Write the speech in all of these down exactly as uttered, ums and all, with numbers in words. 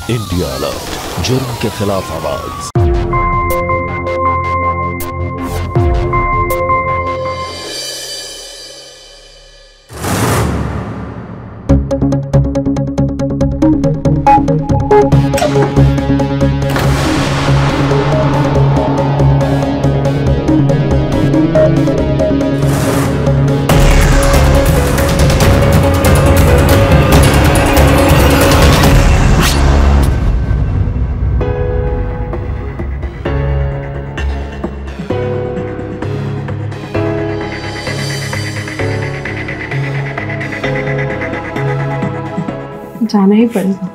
India alert, जुर्म के खिलाफ आवाज। जाना ही पड़ेगा।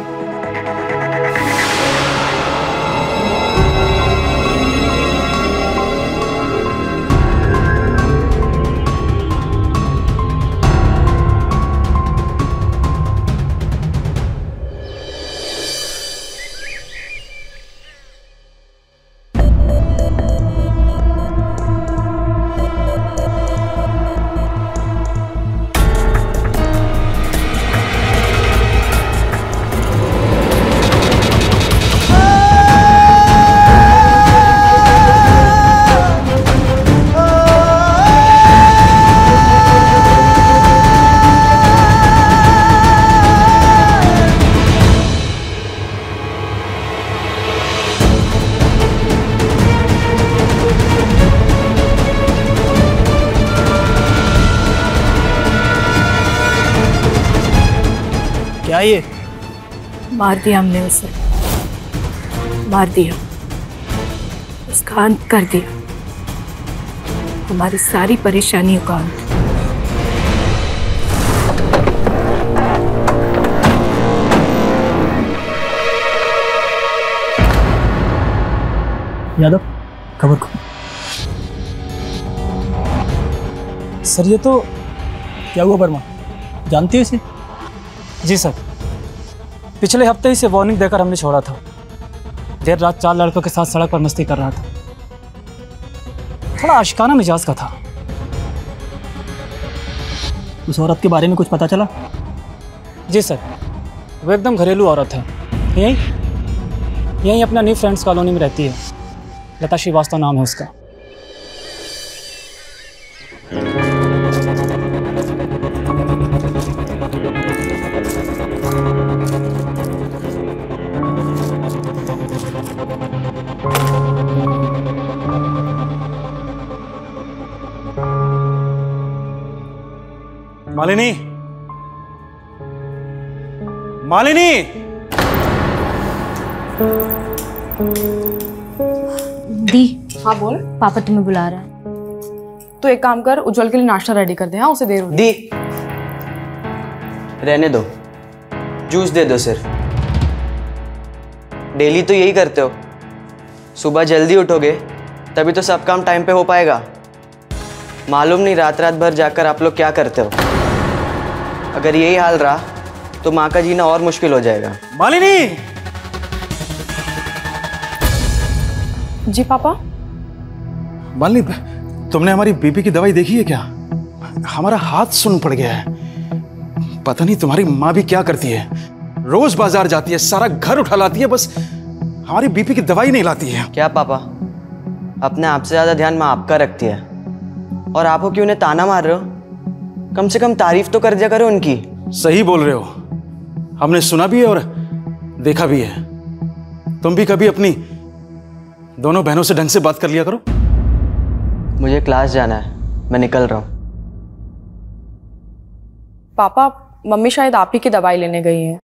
क्या ये? मार दिया हमने उसे, मार दिया, उसका अंत कर दिया, हमारी सारी परेशानियों का अंत। यादव, खबर को। सर ये तो क्या हुआ वर्मा, जानती हो इसे? जी सर, पिछले हफ्ते ही से वार्निंग देकर हमने छोड़ा था। देर रात चार लड़कों के साथ सड़क पर मस्ती कर रहा था, थोड़ा आशिकाना मिजाज का था। उस औरत के बारे में कुछ पता चला? जी सर, वो एकदम घरेलू औरत है, यहीं यहीं अपना न्यू फ्रेंड्स कॉलोनी में रहती है। लता श्रीवास्तव नाम है उसका। मालिनी, मालिनी, दी। हाँ बोल। पापा तुम्हें बुला रहा है। तो एक काम कर, उज्जवल के लिए नाश्ता रेडी कर दे। हाँ, उसे देर हो रही। दी, रहने दो, जूस दे दो सिर्फ। डेली तो यही करते हो, सुबह जल्दी उठोगे तभी तो सब काम टाइम पे हो पाएगा। मालूम नहीं रात रात भर जाकर आप लोग क्या करते हो। अगर यही हाल रहा तो माँ का जीना और मुश्किल हो जाएगा। मालिनी! जी पापा। मालिनी, तुमने हमारी बीपी की दवाई देखी है क्या? हमारा हाथ सुन पड़ गया है। पता नहीं तुम्हारी माँ भी क्या करती है, रोज बाजार जाती है, सारा घर उठा लाती है, बस हमारी बीपी की दवाई नहीं लाती है। क्या पापा, अपने आप से ज्यादा ध्यान माँ आपका रखती है और आप हो क्यों उन्हें ताना मार रहे हो? कम से कम तारीफ तो कर दिया करो उनकी। सही बोल रहे हो, हमने सुना भी है और देखा भी है। तुम भी कभी अपनी दोनों बहनों से ढंग से बात कर लिया करो। मुझे क्लास जाना है, मैं निकल रहा हूं। पापा, मम्मी शायद आप ही की दवाई लेने गई हैं।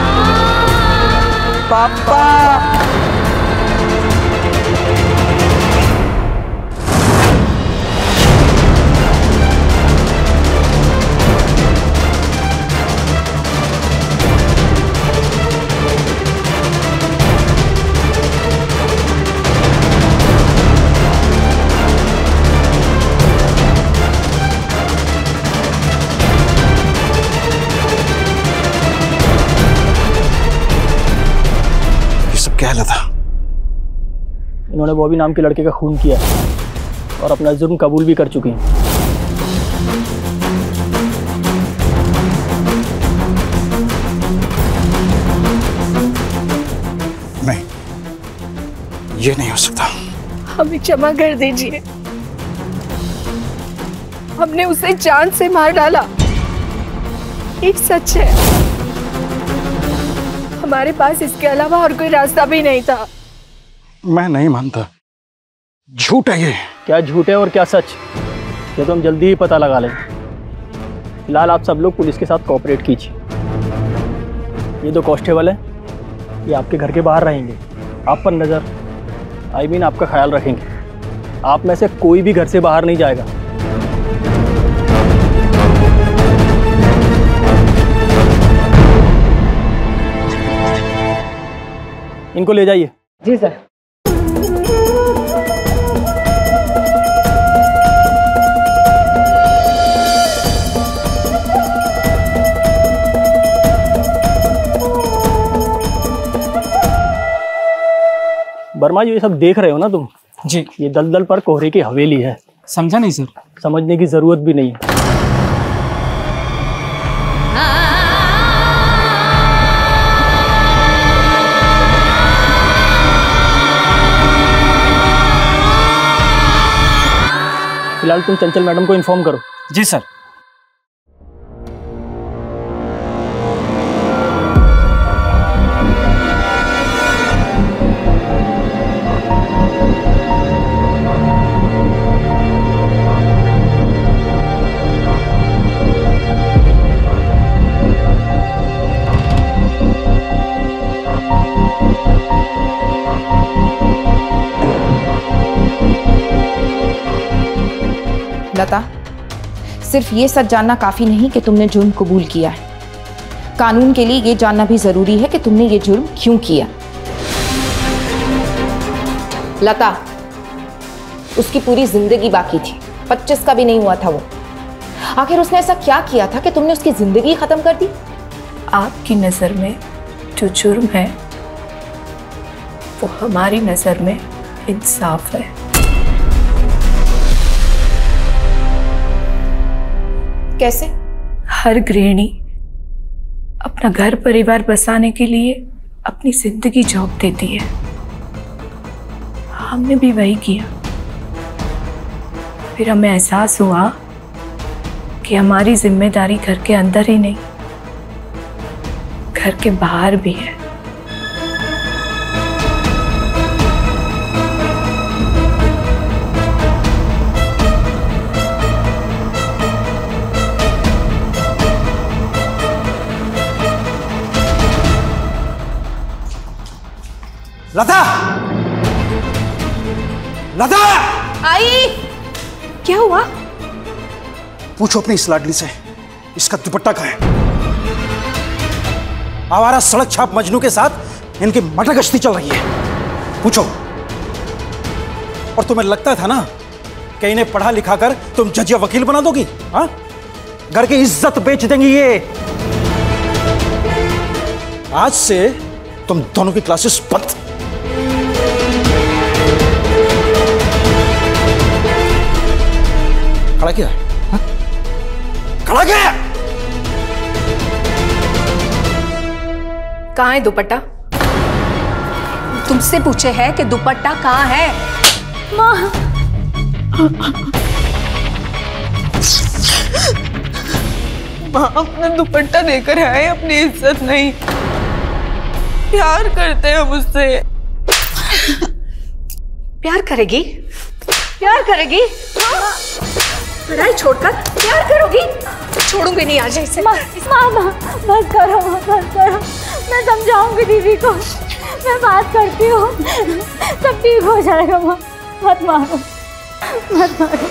पापा उन्होंने बॉबी नाम के लड़के का खून किया और अपना जुर्म कबूल भी कर चुकी हैं। नहीं, ये नहीं हो सकता। हमें क्षमा कर दीजिए, हमने उसे जान से मार डाला, ये सच है। हमारे पास इसके अलावा और कोई रास्ता भी नहीं था। मैं नहीं मानता, झूठ है ये। क्या झूठ है और क्या सच, ये तो हम जल्दी ही पता लगा लेंगे। फिलहाल आप सब लोग पुलिस के साथ कोऑपरेट कीजिए। ये दो कांस्टेबल हैं, ये आपके घर के बाहर रहेंगे, आप पर नज़र आई मीन आपका ख्याल रखेंगे। आप में से कोई भी घर से बाहर नहीं जाएगा। इनको ले जाइए। जी सर। वर्मा जी, ये सब देख रहे हो ना तुम? जी। ये दलदल पर कोहरे की हवेली है। समझा नहीं सर। समझने की जरूरत भी नहीं है। फिलहाल तुम चंचल मैडम को इन्फॉर्म करो। जी सर। लता, सिर्फ ये सच जानना काफी नहीं कि तुमने जुर्म कबूल किया है। कानून के लिए ये जानना भी जरूरी है कि तुमने ये जुर्म क्यों किया। लता, उसकी पूरी जिंदगी बाकी थी, पच्चीस का भी नहीं हुआ था वो। आखिर उसने ऐसा क्या किया था कि तुमने उसकी जिंदगी खत्म कर दी? आपकी नजर में जो जुर्म है वो हमारी नजर में इंसाफ है। कैसे? हर गृहिणी अपना घर परिवार बसाने के लिए अपनी जिंदगी झोंक देती है। हमने भी वही किया। फिर हमें एहसास हुआ कि हमारी जिम्मेदारी घर के अंदर ही नहीं, घर के बाहर भी है। लता! लता! आई! क्या हुआ? पूछो अपनी इस लाडली से, इसका दुपट्टा कहाँ है? आवारा सड़क छाप मजनू के साथ इनकी मटरगश्ती चल रही है, पूछो। और तुम्हें लगता था ना कि इन्हें पढ़ा लिखा कर तुम जज या वकील बना दोगी? हाँ, घर की इज्जत बेच देंगी ये। आज से तुम दोनों की क्लासेस बंद। खड़ा क्या है? हाँ? खड़ा क्या है? कहाँ है दुपट्टा? तुमसे पूछे है कि दुपट्टा कहाँ है? माँ, माँ, अपना दुपट्टा देकर आए, अपनी इज्जत नहीं। प्यार करते हैं मुझसे। प्यार करेगी? प्यार करेगी? लड़ाई छोड़कर प्यार करोगी? छोड़ूंगी नहीं आज इसे। माँ, माँ, माँ, बस करो, बस करो। मैं समझाऊंगी दीदी को, मैं बात करती हूँ, सब ठीक हो जाएगा। माँ, मत मारो, मत मारो।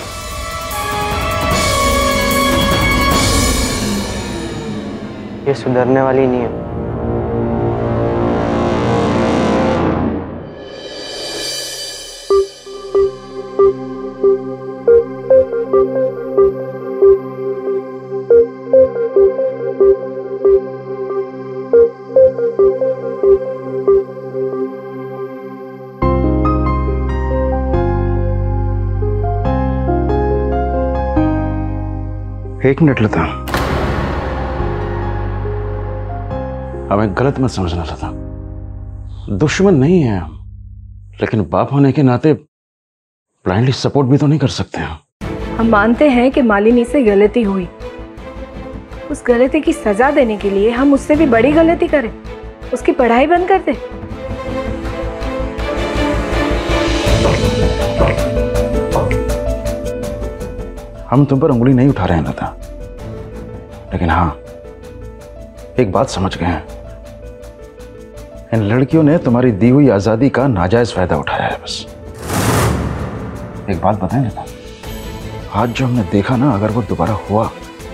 ये सुधरने वाली नहीं है। एक मिनट लता, हमें गलत मत समझना लता। दुश्मन नहीं है हम, लेकिन बाप होने के नाते ब्लाइंडली सपोर्ट भी तो नहीं कर सकते हैं। हम मानते हैं कि मालिनी से गलती हुई। उस गलती की सजा देने के लिए हम उससे भी बड़ी गलती करें, उसकी पढ़ाई बंद कर दें? हम तुम पर उंगली नहीं उठा रहे हैं लता, लेकिन हाँ एक बात समझ गए हैं, इन लड़कियों ने तुम्हारी दी हुई आजादी का नाजायज फायदा उठाया है। बस एक बात बताएं लता, आज जो हमने देखा ना, अगर वो दोबारा हुआ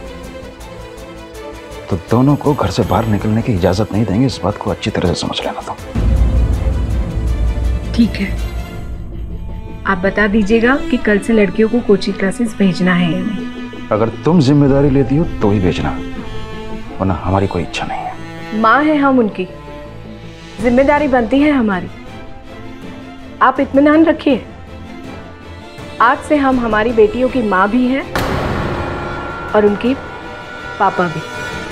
तो दोनों को घर से बाहर निकलने की इजाजत नहीं देंगे। इस बात को अच्छी तरह से समझ लेना तुम। ठीक है, आप बता दीजिएगा कि कल से लड़कियों को कोचिंग क्लासेस भेजना है या नहीं। अगर तुम जिम्मेदारी लेती हो तो ही भेजना, वरना हमारी कोई इच्छा नहीं है। माँ है हम उनकी, जिम्मेदारी बनती है हमारी। आप इत्मीनान रखिए, आज से हम हमारी बेटियों की माँ भी हैं और उनकी पापा भी।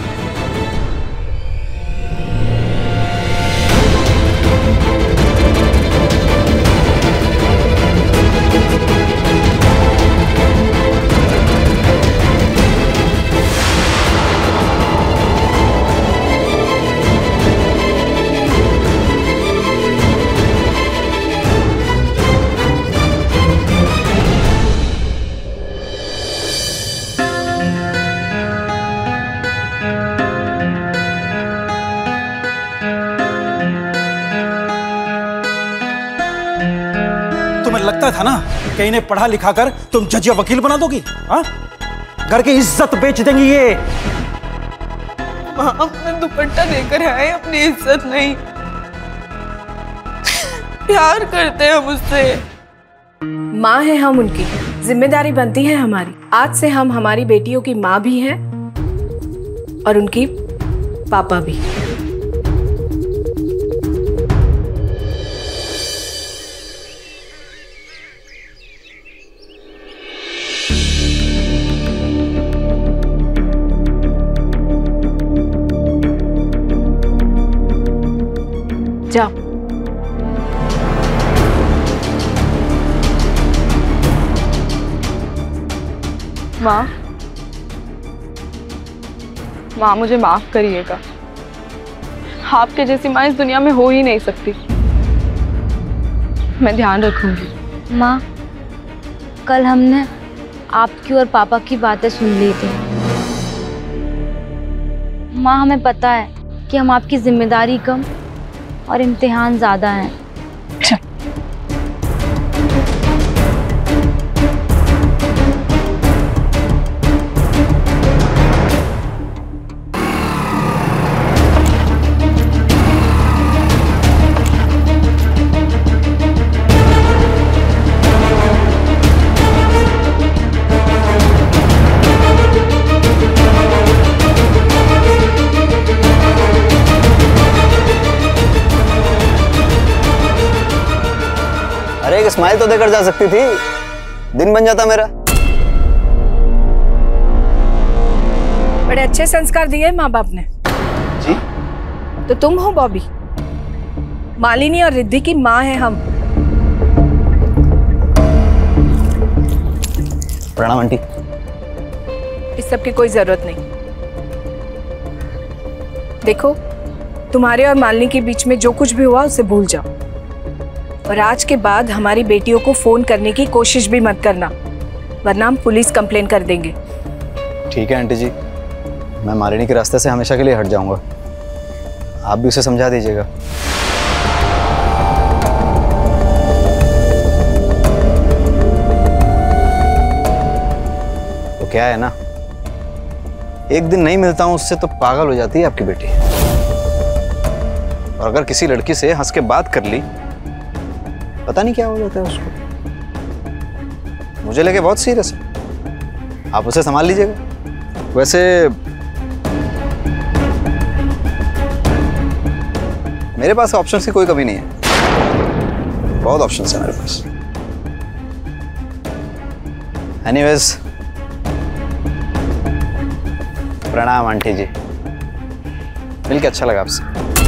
तुम्हें लगता था ना कि इन्हें पढ़ा लिखा कर तुम जज या वकील बना दोगी? हाँ, घर की इज्जत बेच देंगी ये। माँ, अपना दुपट्टा लेकर आए, अपनी इज्जत नहीं। प्यार करते हैं हम उससे। माँ है हम उनकी, जिम्मेदारी बनती है हमारी। आज से हम हमारी बेटियों की माँ भी हैं और उनकी पापा भी। जाओ। माँ, माँ मुझे माफ करिएगा। आपके जैसी माँ इस दुनिया में हो ही नहीं सकती। मैं ध्यान रखूंगी। माँ, कल हमने आपकी और पापा की बातें सुन ली थी। माँ, हमें पता है कि हम आपकी जिम्मेदारी कम और इम्तिहान ज़्यादा हैं। अरे एक स्माइल तो देकर जा सकती थी, दिन बन जाता मेरा। बड़े अच्छे संस्कार दिए माँ बाप ने। जी? तो तुम हो बॉबी। मालिनी और रिद्धि की माँ है हम। प्रणाम आंटी। इस सब की कोई जरूरत नहीं। देखो, तुम्हारे और मालिनी के बीच में जो कुछ भी हुआ उसे भूल जाओ, और आज के बाद हमारी बेटियों को फोन करने की कोशिश भी मत करना, वरना हम पुलिस कंप्लेन कर देंगे। ठीक है आंटी जी, मैं मालिनी के रास्ते से हमेशा के लिए हट जाऊंगा। आप भी उसे समझा दीजिएगा। तो क्या है ना, एक दिन नहीं मिलता हूं उससे तो पागल हो जाती है आपकी बेटी। और अगर किसी लड़की से हंस के बात कर ली, पता नहीं क्या हो जाता है उसको। मुझे लगे बहुत सीरियस है, आप उसे संभाल लीजिएगा। वैसे मेरे पास ऑप्शंस की कोई कमी नहीं है, बहुत ऑप्शंस हैं मेरे पास। एनीवेज, प्रणाम आंटी जी, मिलके अच्छा लगा आपसे।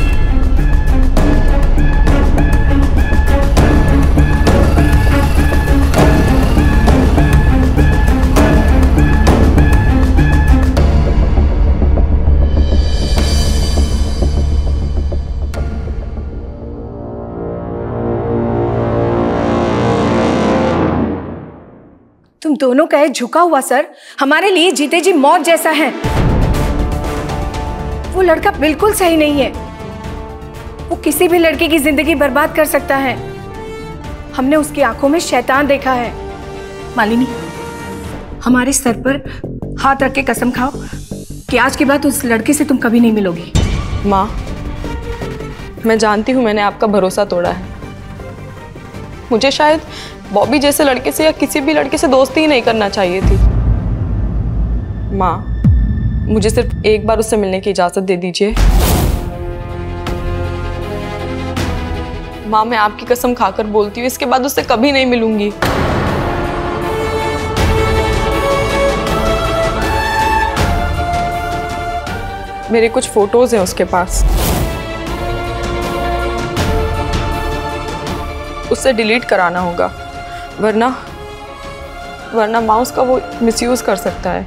तुम दोनों का ये झुका हुआ सर हमारे लिए जीते जी मौत जैसा है। वो लड़का बिल्कुल सही नहीं है। वो किसी भी लड़के की जिंदगी बर्बाद कर सकता है। हमने उसकी आंखों में शैतान देखा है। मालिनी, हमारे सर पर हाथ रख के कसम खाओ कि आज के बाद उस लड़के से तुम कभी नहीं मिलोगी। माँ, मैं जानती हूँ मैंने आपका भरोसा तोड़ा है। मुझे शायद बॉबी जैसे लड़के से या किसी भी लड़के से दोस्ती ही नहीं करना चाहिए थी। माँ, मुझे सिर्फ एक बार उससे मिलने की इजाजत दे दीजिए। माँ, मैं आपकी कसम खाकर बोलती हूँ, इसके बाद उससे कभी नहीं मिलूंगी। मेरे कुछ फोटोज हैं उसके पास, उससे डिलीट कराना होगा, वरना वरना माँ उसका वो मिसयूज कर सकता है।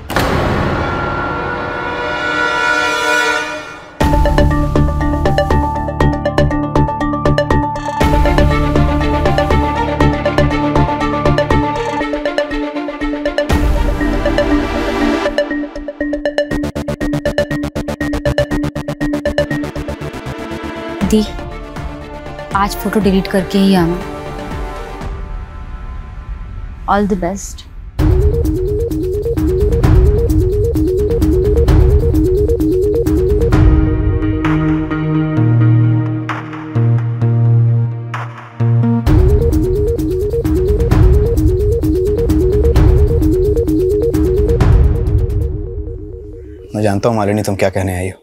दी, आज फोटो डिलीट करके ही आना। All the best. मैं जानता हूँ मालिनी तुम क्या कहने आई हो।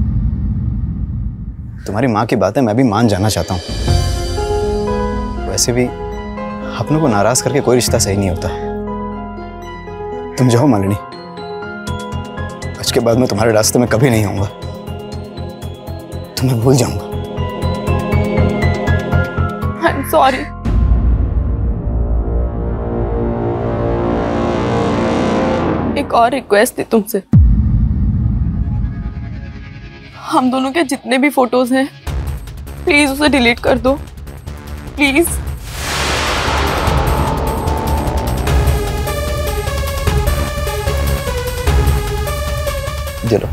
तुम्हारी माँ की बातें मैं भी मान जाना चाहता हूँ। वैसे भी अपनों को नाराज करके कोई रिश्ता सही नहीं होता। तुम जाओ मालिनी, आज के बाद मैं तुम्हारे रास्ते में कभी नहीं आऊंगा, तुम्हें भूल जाऊंगा। I am sorry. एक और रिक्वेस्ट थी तुमसे, हम दोनों के जितने भी फोटोज हैं प्लीज उसे डिलीट कर दो, प्लीज। चलो।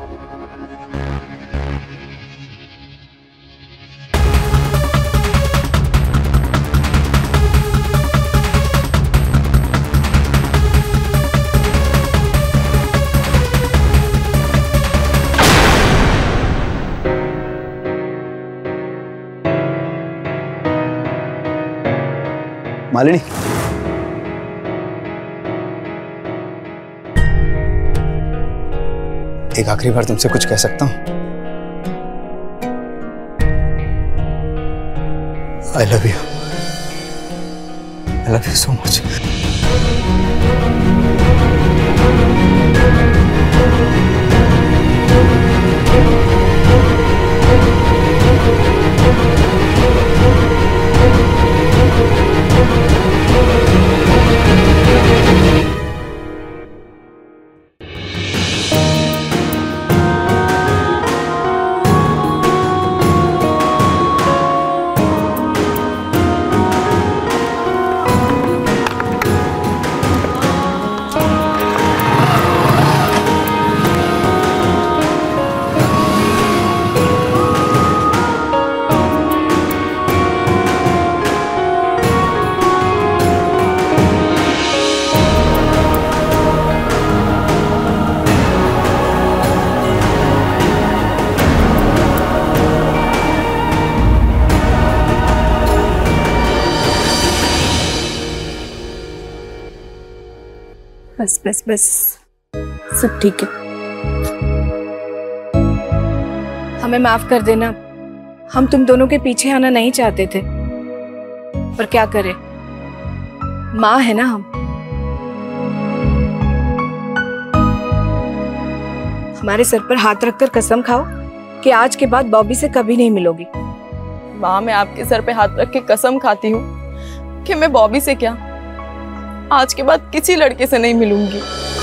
मालिनी, एक आखिरी बार तुमसे कुछ कह सकता हूं? I love you, I love you so much. बस बस बस, सब ठीक है। हमें माफ कर देना, हम तुम दोनों के पीछे आना नहीं चाहते थे, पर क्या करें, माँ है ना हम। हमारे सर पर हाथ रखकर कसम खाओ कि आज के बाद बॉबी से कभी नहीं मिलोगी। माँ, मैं आपके सर पे हाथ रख के कसम खाती हूँ कि मैं बॉबी से क्या, आज के बाद किसी लड़के से नहीं मिलूंगी।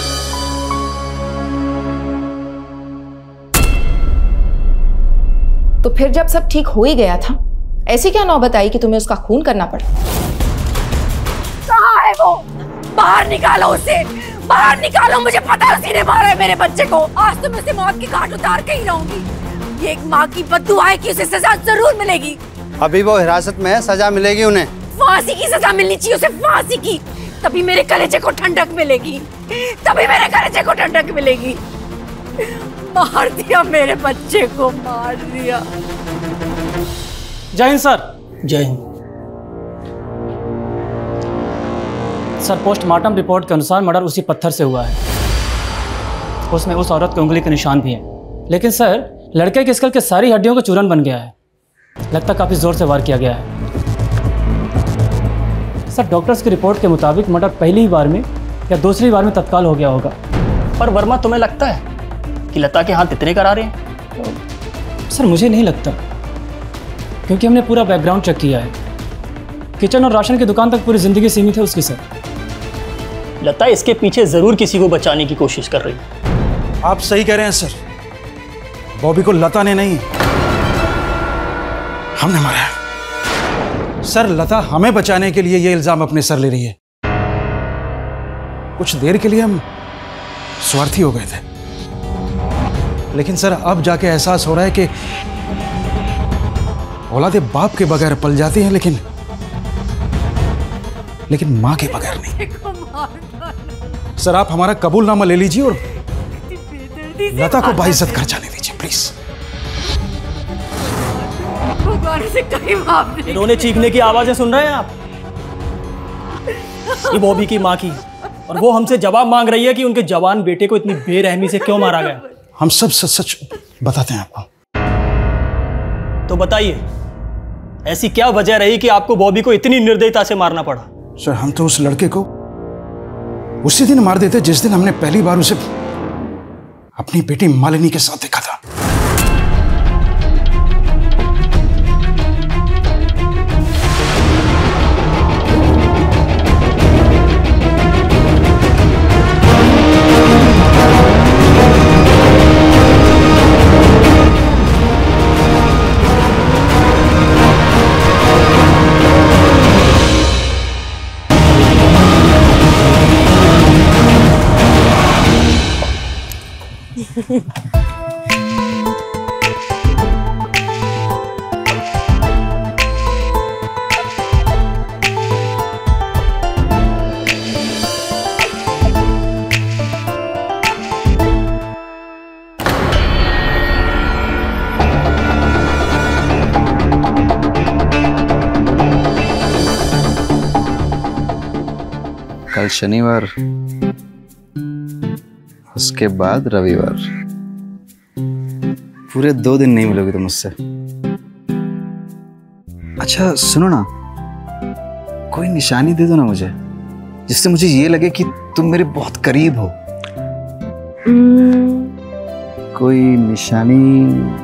तो फिर जब सब ठीक हो ही गया था, ऐसी क्या नौबत आई कि तुम्हें उसका खून करना पड़ा? कहाँ है वो? बाहर निकालो उसे, बाहर निकालो। मुझे पता है उसी ने मारा है मेरे बच्चे को। आज तो मैं उसे मौत की घाट उतार के ही रहूंगी। ये एक माँ की बद्दुआ है कि उसे सजा जरूर मिलेगी। अभी वो हिरासत में है, सजा मिलेगी उन्हें। फांसी की सजा मिलनी चाहिए उसे, फांसी की। तभी मेरे कलेजे को ठंडक मिलेगी, तभी मेरे कलेजे को ठंडक मिलेगी। मार दिया मेरे बच्चे को, मार दिया। जय हिंद सर। जय हिंद सर। पोस्टमार्टम रिपोर्ट के अनुसार मर्डर उसी पत्थर से हुआ है। उसमें उस औरत के उंगली के निशान भी हैं। लेकिन सर, लड़के के स्कल के सारी हड्डियों का चूरन बन गया है। लगता काफी जोर से वार किया गया है। सर, डॉक्टर्स की रिपोर्ट के मुताबिक मर्डर पहली ही बार में या दूसरी बार में तत्काल हो गया होगा। पर वर्मा, तुम्हें लगता है कि लता के हाथ इतने करारे हैं? सर, मुझे नहीं लगता, क्योंकि हमने पूरा बैकग्राउंड चेक किया है। किचन और राशन की दुकान तक पूरी जिंदगी सीमित है उसकी। सर, लता इसके पीछे जरूर किसी को बचाने की कोशिश कर रही है। आप सही कह रहे हैं सर, बॉबी को लता ने नहीं, हमने मारा है। सर, लता हमें बचाने के लिए ये इल्जाम अपने सर ले रही है। कुछ देर के लिए हम स्वार्थी हो गए थे, लेकिन सर अब जाके एहसास हो रहा है कि औलादे बाप के बगैर पल जाती हैं, लेकिन लेकिन मां के बगैर नहीं। सर, आप हमारा कबूलनामा ले लीजिए और लता को बाइज्जत घर जाने दीजिए प्लीज। रोने चीखने की आवाजें सुन रहे हैं आप? ये बॉबी की माँ की, और वो हमसे जवाब मांग रही है कि उनके जवान बेटे को इतनी बेरहमी से क्यों मारा गया। हम सब सच सच बताते हैं आपको। तो बताइए, ऐसी क्या वजह रही कि आपको बॉबी को इतनी निर्दयता से मारना पड़ा? सर, हम तो उस लड़के को उसी दिन मार देते जिस दिन हमने पहली बार उसे अपनी बेटी मालिनी के साथ देखा था। कल शनिवार, उसके बाद रविवार। पूरे दो दिन नहीं मिलोगे तुम मुझसे। अच्छा सुनो ना, कोई निशानी दे दो ना मुझे, जिससे मुझे ये लगे कि तुम मेरे बहुत करीब हो। कोई निशानी?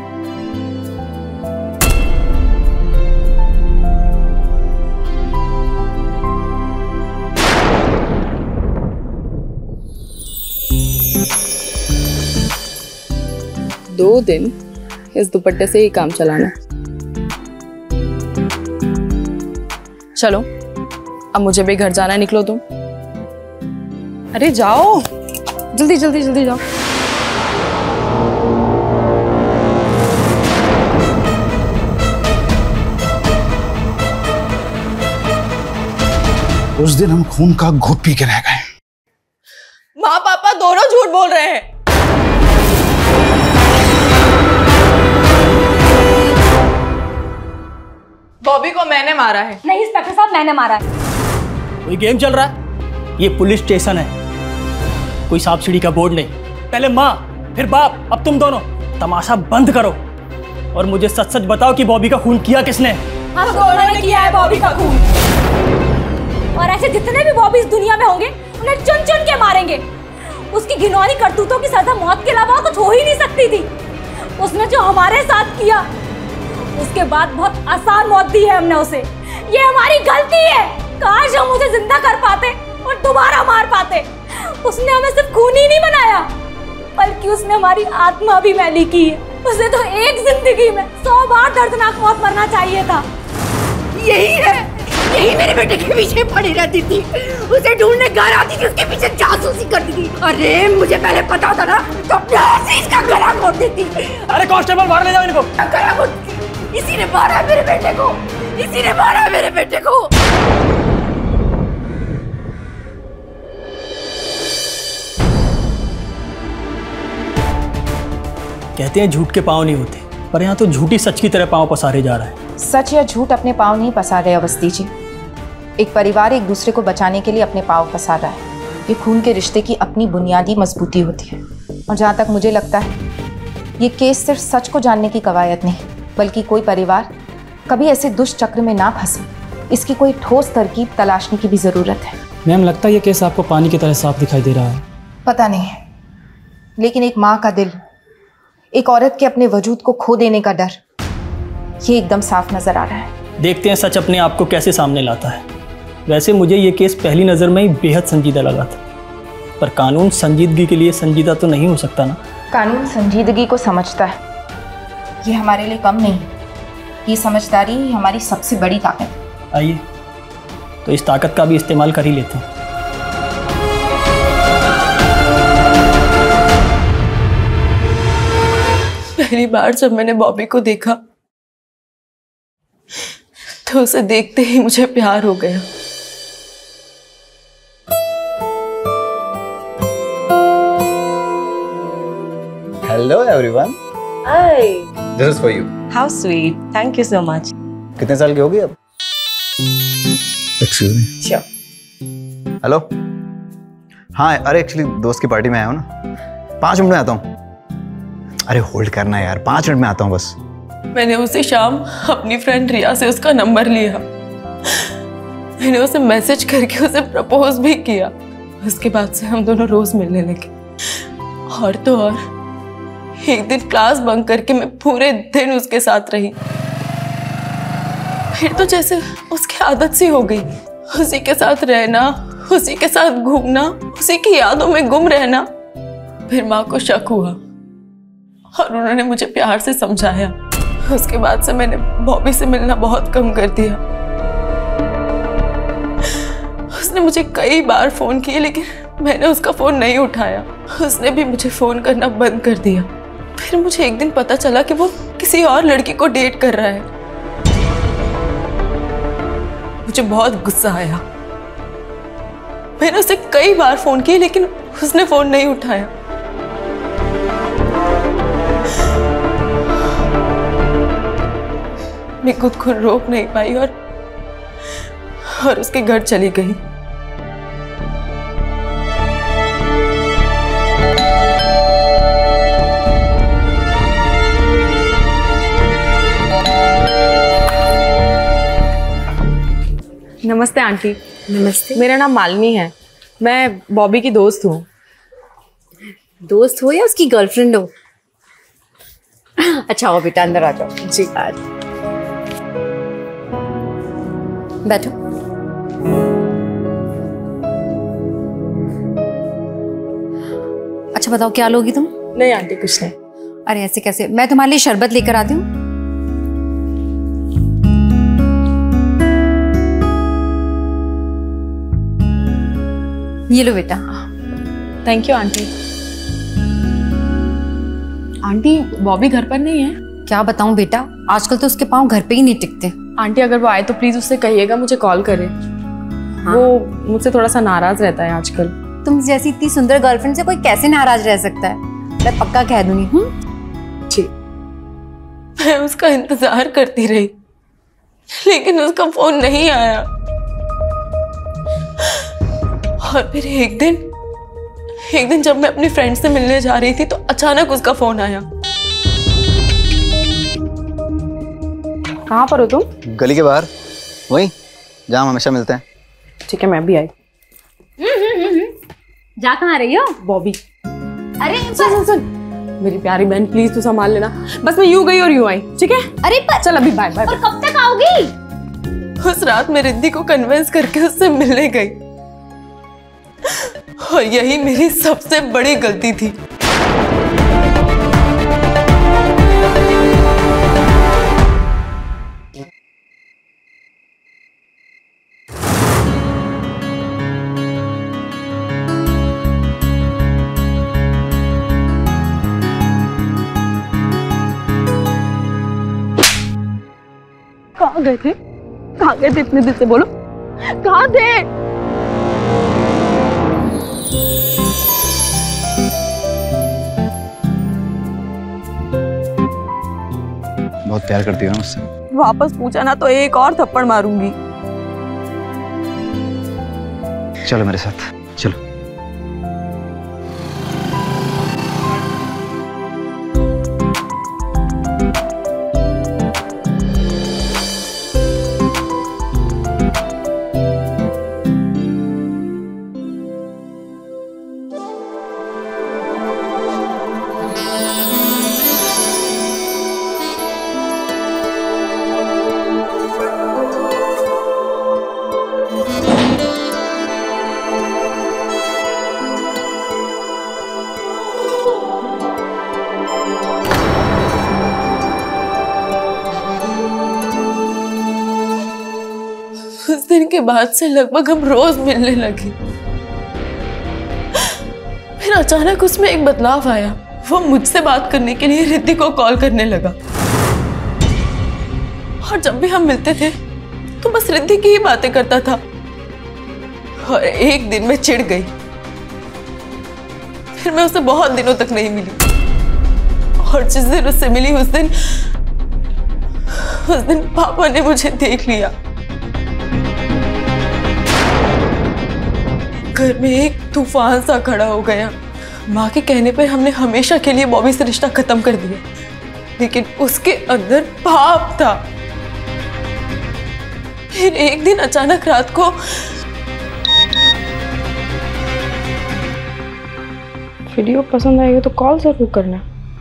दो दिन इस दुपट्टे से ही काम चलाना। चलो, अब मुझे भी घर जाना है, निकलो तुम। अरे जाओ, जल्दी जल्दी जल्दी जाओ। उस दिन हम खून का घूंट पी के रह गए। माँ पापा दोनों झूठ बोल रहे हैं। बॉबी को मैंने मारा है। नहीं इंस्पेक्टर साहब, मैंने मारा है। कोई गेम चल रहा है? ये पुलिस स्टेशन है, कोई सांप सीढ़ी का बोर्ड नहीं। पहले माँ फिर बाप, अब तुम दोनों तमाशा बंद करो और मुझे सच सच बताओ कि बॉबी का खून किया किसने? हम दोनों ने किया है बॉबी का खून, और ऐसे जितने भी बॉबी इस दुनिया में होंगे उन्हें चुन चुन के मारेंगे। उसकी घिनौनी करतूतों की सजा मौत के अलावा कुछ हो ही नहीं सकती थी। उसने जो हमारे साथ किया, उसके बाद बहुत आसान मौत दी है हमने उसे। ये हमारी गलती है। काश हम उसे जिंदा कर पाते और दोबारा मार पाते। उसने हमें सिर्फ खून ही नहीं बनाया, बल्कि उसने हमारी आत्मा भी मैली की है। उसे तो एक जिंदगी में सौ बार दर्दनाक मौत मरना चाहिए था। यही है, यही मेरे बेटे के पीछे पड़ी रहती थी। उसे ढूंढने घर आती थी, उसके पीछे जासूसी करती थी। अरे मुझे पहले पता था ना तो अपने हाथ से इसका गला घोट देती। अरे कांस्टेबल, बाहर ले जाओ इनको। गला घोट, इसी ने मारा है मेरे बेटे को, इसी ने मारा है मेरे बेटे को। कहते हैं झूठ के पांव नहीं होते, पर यहाँ तो झूठी सच की तरह पांव पसारे जा रहा है। सच या झूठ अपने पांव नहीं पसार रहे अवस्थी जी। एक परिवार एक दूसरे को बचाने के लिए अपने पांव पसार रहा है। ये खून के रिश्ते की अपनी बुनियादी मजबूती होती है। और जहाँ तक मुझे लगता है, ये केस सिर्फ सच को जानने की कवायद नहीं, बल्कि कोई परिवार कभी ऐसे दुष्ट चक्र में ना फंसे, इसकी कोई ठोस तरकीब तलाशने की भी जरूरत है। मैम, लगता है ये केस आपको पानी की तरह साफ दिखाई दे रहा है। पता नहीं, लेकिन एक माँ का दिल, एक औरत के अपने वजूद को खो देने का डर, ये एकदम साफ नजर आ रहा है। देखते हैं सच अपने आप को कैसे सामने लाता है। वैसे मुझे ये केस पहली नज़र में ही बेहद संजीदा लगा था, पर कानून संजीदगी के लिए संजीदा तो नहीं हो सकता ना। कानून संजीदगी को समझता है, ये हमारे लिए कम नहीं। ये समझदारी ही हमारी सबसे बड़ी ताकत है। आइए तो इस ताकत का भी इस्तेमाल कर ही लेते हैं। पहली बार जब मैंने बॉबी को देखा तो उसे देखते ही मुझे प्यार हो गया। Hello everyone. Hi. This is for you. How sweet, thank you so much. कितने साल की होगी अब? Excuse me. श्योर। हेलो। हाँ, अरे एक्चुअली दोस्त की पार्टी में आया हूँ ना, पाँच मिनट में आता हूँ। अरे होल्ड करना यार, पाँच मिनट में आता हूँ बस। मैंने उसी शाम अपनी फ्रेंड रिया से उसका नंबर लिया। मैंने उसे मैसेज करके उसे प्रपोज भी किया। उसके बाद से हम दोनों रोज मिलने लगे। और तो और एक दिन क्लास बंक करके मैं पूरे दिन उसके साथ रही। फिर तो जैसे उसकी आदत सी हो गई, उसी के साथ रहना, उसी के साथ घूमना, उसी की यादों में गुम रहना। फिर माँ को शक हुआ और उन्होंने मुझे प्यार से समझाया। उसके बाद से मैंने बॉबी से मिलना बहुत कम कर दिया। उसने मुझे कई बार फोन किए, लेकिन मैंने उसका फोन नहीं उठाया। उसने भी मुझे फोन करना बंद कर दिया। फिर मुझे एक दिन पता चला कि वो किसी और लड़की को डेट कर रहा है। मुझे बहुत गुस्सा आया। मैंने उसे कई बार फोन किए, लेकिन उसने फोन नहीं उठाया। मैं खुद को रोक नहीं पाई और और उसके घर चली गई। नमस्ते आंटी। नमस्ते। मेरा नाम मालिनी है, मैं बॉबी की दोस्त हूँ। दोस्त हो या उसकी गर्लफ्रेंड हो? अच्छा, आओ बेटा, अंदर आ जाओ। जी। आज बैठो। अच्छा बताओ, क्या लोगी तुम? नहीं आंटी, कुछ नहीं। अरे ऐसे कैसे? मैं तुम्हारे लिए शरबत लेकर आती हूँ। ये लो बेटा। Thank you aunty. Aunty, Bobby घर पर नहीं है? क्या बताऊं बेटा, आजकल तो उसके पाँव घर पे ही नहीं टिकते। आंटी, अगर वो आए तो प्लीज उससे कहिएगा मुझे कॉल करे। हाँ? वो मुझसे थोड़ा सा नाराज रहता है आजकल। तुम जैसी इतनी सुंदर गर्लफ्रेंड से कोई कैसे नाराज रह सकता है? मैं पक्का कह दूंगी। हम्म ठीक। मैं उसका इंतजार करती रही, लेकिन उसका फोन नहीं आया। और फिर एक दिन एक दिन जब मैं अपनी फ्रेंड से मिलने जा रही थी तो अचानक उसका फोन आया। कहाँ पर हो तुम? गली के बाहर, वहीं जहाँ हम हमेशा मिलते हैं। ठीक है, मैं भी आई। जा कहाँ रही हो? बॉबी अरे सुन सुन सुन मेरी प्यारी बहन प्लीज तू संभाल लेना। बस मैं यूं गई और यूं आई, ठीक है? अरे पर चल अभी बाय बाय। और कब तक आओगी? उस रात मैं रिद्धि को कन्विंस करके उससे मिलने गई और यही मेरी सबसे बड़ी गलती थी। कहाँ गए थे? कहाँ गए थे इतने दिन से? बोलो कहाँ थे? बहुत प्यार करती हो ना मुझसे? वापस पूछा ना तो एक और थप्पड़ मारूंगी। चलो मेरे साथ, चलो। उस दिन के बाद से लगभग हम रोज मिलने लगे। फिर अचानक उसमें एक बदलाव आया। वो मुझसे बात करने के लिए रिद्धि को कॉल करने लगा और जब भी हम मिलते थे तो बस रिद्धि की ही बातें करता था। और एक दिन मैं चिढ़ गई। फिर मैं उसे बहुत दिनों तक नहीं मिली और जिस दिन उससे मिली उस दिन उस दिन पापा ने मुझे देख लिया। घर में एक तूफान सा खड़ा हो गया। माँ के कहने पर हमने हमेशा के लिए बॉबी से रिश्ता खत्म कर दिया, लेकिन उसके अंदर पाप था। फिर एक दिन अचानक रात को वीडियो पसंद आएगी तो कॉल जरूर करना।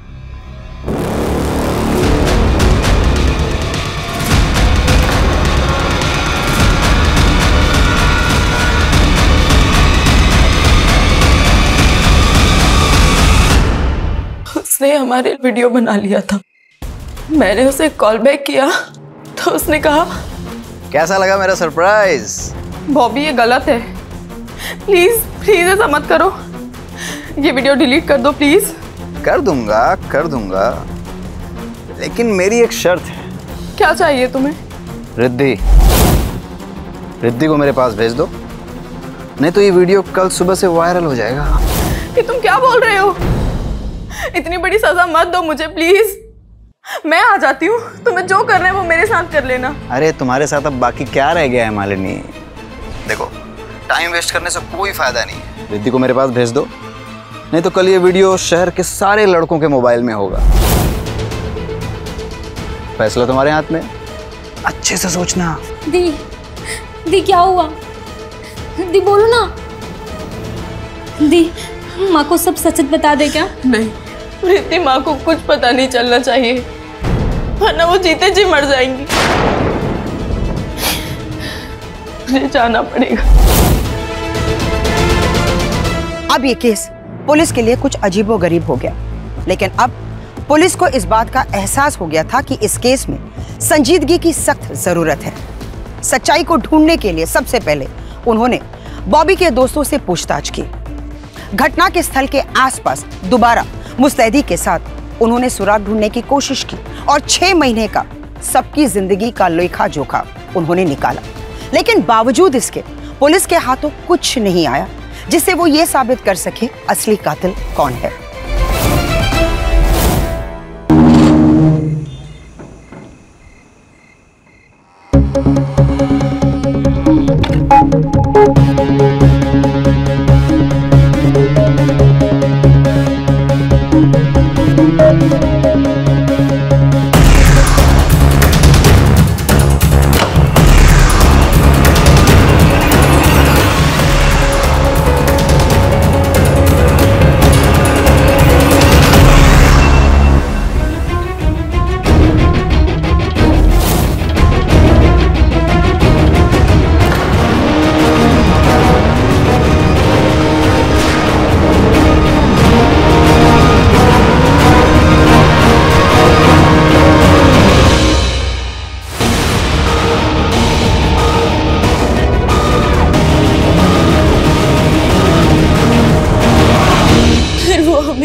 उसने हमारे वीडियो बना लिया था। मैंने उसे कॉल बैक किया तो उसने कहा, कैसा लगा मेरा सरप्राइज? बॉबी ये गलत है, प्लीज प्लीज ऐसा मत करो, ये वीडियो डिलीट कर दो प्लीज। कर दूंगा कर दूंगा, लेकिन मेरी एक शर्त है। क्या चाहिए तुम्हें? रिद्धि रिद्धि को मेरे पास भेज दो, नहीं तो ये वीडियो कल सुबह से वायरल हो जाएगा। ये तुम क्या बोल रहे हो? इतनी बड़ी सजा मत दो मुझे प्लीज। मैं आ जाती हूँ, तुम्हें जो करना है वो मेरे साथ कर लेना। अरे तुम्हारे साथ अब बाकी क्या रह गया है मालिनी? देखो, टाइम वेस्ट करने से कोई फायदा नहीं है। रिद्धि को मेरे पास भेज दो, नहीं तो कल ये वीडियो शहर के सारे लड़कों के मोबाइल में होगा। फैसला तुम्हारे हाथ में, अच्छे से सोचना। दी दी क्या हुआ? दी बोलो ना। दी माँ को सब सच बता दे क्या? नहीं, रिद्धि माँ को कुछ पता नहीं चलना चाहिए, वरना वो जीते जी मर जाएंगी। मुझे जाना पड़ेगा। अब ये केस पुलिस के लिए कुछ अजीबोगरीब हो गया, लेकिन अब पुलिस को इस बात का एहसास हो गया था कि इस केस में संजीदगी की सख्त जरूरत है। सच्चाई को ढूंढने के लिए सबसे पहले उन्होंने बॉबी के दोस्तों से पूछताछ की। घटना के स्थल के आसपास दोबारा मुस्तैदी के साथ उन्होंने सुराग ढूंढने की कोशिश की और छह महीने का सबकी जिंदगी का लेखा जोखा उन्होंने निकाला, लेकिन बावजूद इसके पुलिस के हाथों कुछ नहीं आया जिससे वो ये साबित कर सके असली कातिल कौन है।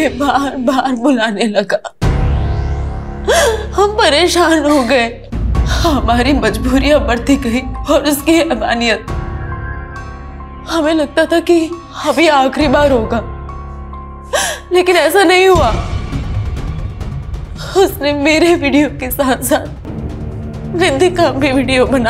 हमें बार बार बुलाने लगा। हम परेशान हो गए, हमारी मजबूरियां बढ़ती गई और उसकी हैवानियत। हमें लगता था कि अभी आखिरी बार होगा, लेकिन ऐसा नहीं हुआ। उसने मेरे वीडियो के साथ साथ रिद्धि का भी वीडियो बना।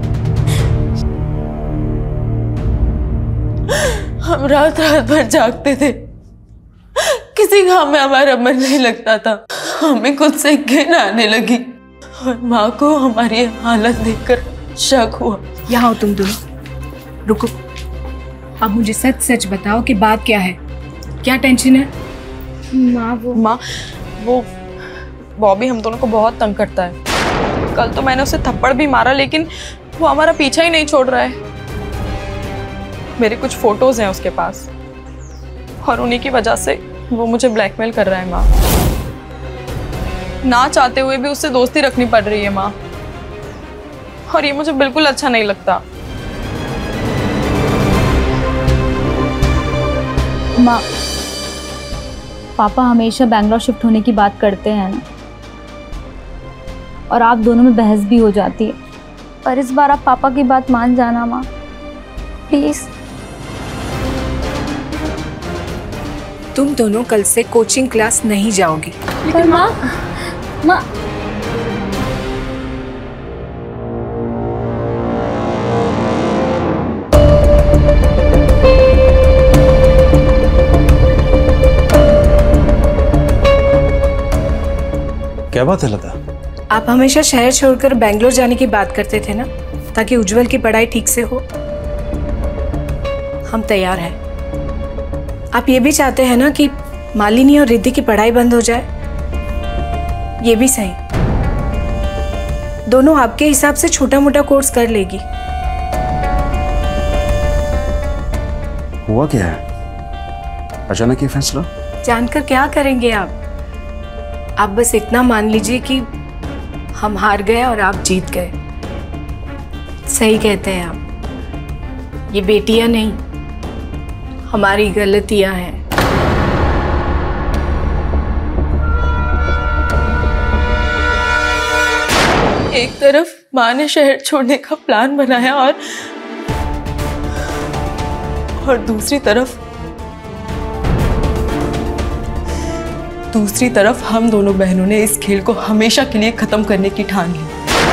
हम रात रात भर जागते थे, किसी काम में हमारा मन नहीं लगता था। हमें खुद से घिन आने लगी और माँ को हमारी हालत देखकर शक हुआ। यहाँ हो तुम दोनों, रुको। अब मुझे सच सच बताओ कि बात क्या है, क्या टेंशन है? माँ वो माँ वो बॉबी हम दोनों को बहुत तंग करता है। कल तो मैंने उसे थप्पड़ भी मारा, लेकिन वो हमारा पीछा ही नहीं छोड़ रहा है। मेरे कुछ फोटोज हैं उसके पास और उन्हीं की वजह से वो मुझे ब्लैकमेल कर रहा है माँ। ना चाहते हुए भी उससे दोस्ती रखनी पड़ रही है माँ, और ये मुझे बिल्कुल अच्छा नहीं लगता। माँ, पापा हमेशा बैंगलोर शिफ्ट होने की बात करते हैं ना, और आप दोनों में बहस भी हो जाती है। पर इस बार आप पापा की बात मान जाना माँ, प्लीज। तुम दोनों कल से कोचिंग क्लास नहीं जाओगी। पर माँ, माँ क्या बात है लता? आप हमेशा शहर छोड़कर बेंगलोर जाने की बात करते थे ना, ताकि उज्जवल की पढ़ाई ठीक से हो। हम तैयार हैं। आप ये भी चाहते हैं ना कि मालिनी और रिद्धि की पढ़ाई बंद हो जाए? ये भी सही, दोनों आपके हिसाब से छोटा मोटा कोर्स कर लेगी। हुआ क्या है? अचानक ये फैसला? जानकर क्या करेंगे आप? आप बस इतना मान लीजिए कि हम हार गए और आप जीत गए। सही कहते हैं आप, ये बेटियां नहीं, हमारी गलतियां हैं। एक तरफ माँ ने शहर छोड़ने का प्लान बनाया और और दूसरी तरफ दूसरी तरफ हम दोनों बहनों ने इस खेल को हमेशा के लिए खत्म करने की ठान ली।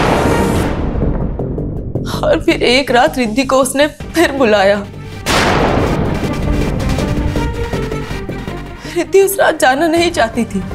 और फिर एक रात रिद्धि को उसने फिर बुलाया। रिद्धि उस रात जाना नहीं चाहती थी।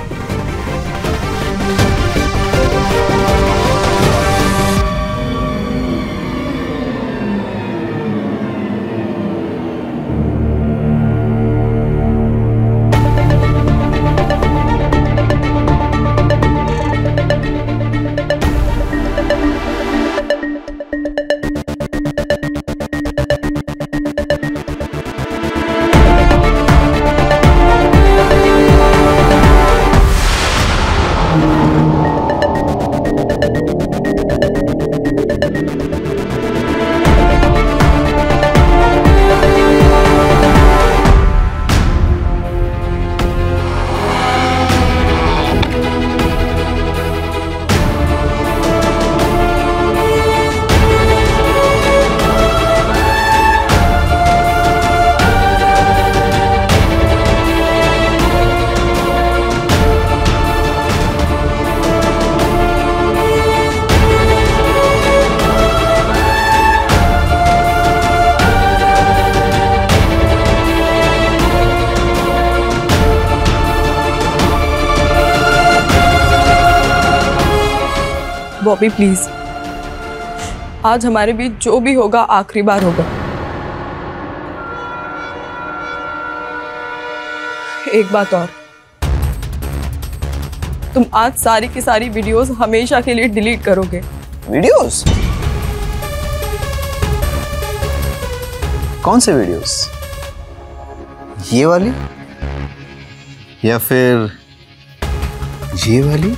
बॉबी प्लीज, आज हमारे बीच जो भी होगा आखिरी बार होगा। एक बात और, तुम आज सारी की सारी वीडियोस हमेशा के लिए डिलीट करोगे। वीडियोस? कौन से वीडियोस? ये वाली या फिर ये वाली?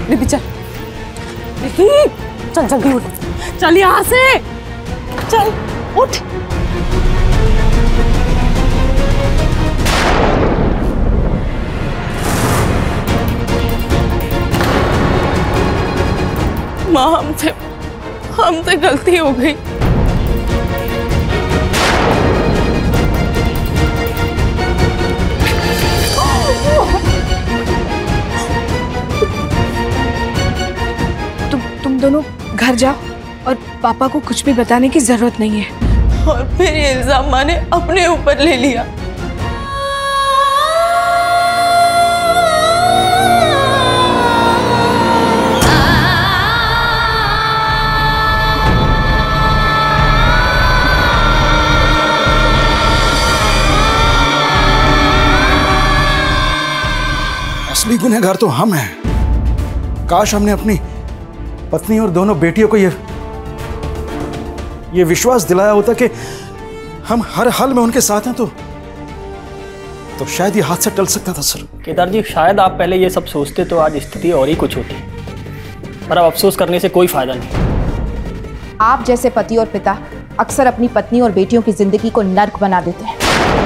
रिद्धि चल, रिद्धि चल जल्दी उठ, चल यहाँ से, चल उठ। माँ हमसे हमसे गलती हो गई। तुम तुम दोनों घर जाओ और पापा को कुछ भी बताने की जरूरत नहीं है। और फिर ये इल्जाम माँ ने अपने ऊपर ले लिया। असली गुनहगार तो हम हैं। काश हमने अपनी पत्नी और दोनों बेटियों को ये ये विश्वास दिलाया होता कि हम हर हाल में उनके साथ हैं, तो तो शायद ये हाथ से टल सकता था। सर केदार जी, शायद आप पहले ये सब सोचते तो आज स्थिति और ही कुछ होती, पर अब अफसोस करने से कोई फायदा नहीं। आप जैसे पति और पिता अक्सर अपनी पत्नी और बेटियों की जिंदगी को नर्क बना देते हैं।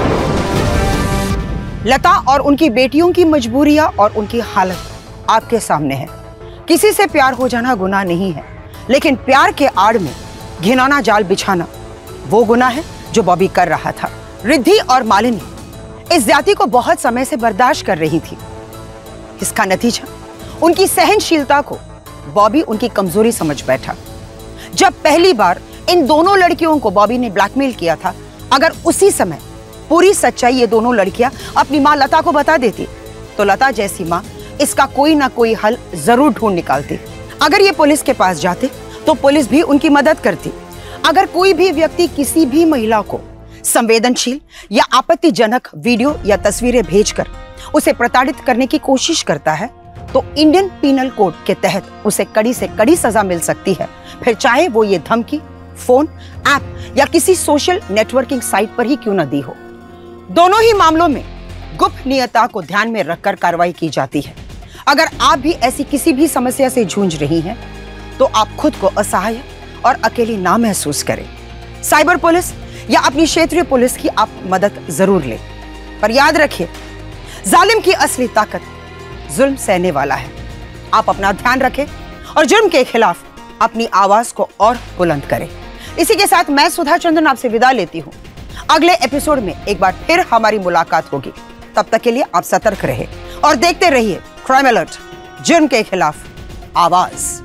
लता और उनकी बेटियों की मजबूरियां और उनकी हालत आपके सामने है। किसी से प्यार हो जाना गुनाह नहीं है, लेकिन प्यार के आड़ में घिनौना जाल बिछाना वो गुनाह है जो बॉबी कर रहा था। रिद्धि और मालिनी इस जाति को बहुत समय से बर्दाश्त कर रही थी। इसका नतीजा उनकी सहनशीलता को बॉबी उनकी कमजोरी समझ बैठा। जब पहली बार इन दोनों लड़कियों को बॉबी ने ब्लैकमेल किया था, अगर उसी समय पूरी सच्चाई ये दोनों लड़कियां अपनी मां लता को बता देती, तो लता जैसी मां इसका कोई ना कोई हल जरूर ढूंढ निकालती। अगर ये पुलिस के पास जाते तो पुलिस भी उनकी मदद करती। अगर कोई भी व्यक्ति किसी भी महिला को संवेदनशील या आपत्तिजनक वीडियो या तस्वीरें भेजकर उसे प्रताड़ित करने की कोशिश करता है, तो इंडियन पीनल कोड के तहत उसे कड़ी से कड़ी सजा मिल सकती है, फिर चाहे वो ये धमकी फोन, ऐप या किसी सोशल नेटवर्किंग साइट पर ही क्यों न दी हो। दोनों ही मामलों में गोपनीयता को ध्यान में रखकर कार्रवाई की जाती है। अगर आप भी ऐसी किसी भी समस्या से जूझ रही हैं, तो आप खुद को असहाय और अकेली ना महसूस करें। साइबर पुलिस या अपनी क्षेत्रीय पुलिस की आप मदद जरूर लें, पर याद रखिए, जालिम की असली ताकत जुल्म सहने वाला है। आप अपना ध्यान रखें और जुर्म के खिलाफ अपनी आवाज को और बुलंद करें। इसी के साथ मैं सुधा चंद्रन आपसे विदा लेती हूँ। अगले एपिसोड में एक बार फिर हमारी मुलाकात होगी। तब तक के लिए आप सतर्क रहे और देखते रहिए क्राइम अलर्ट, जुर्म के खिलाफ आवाज।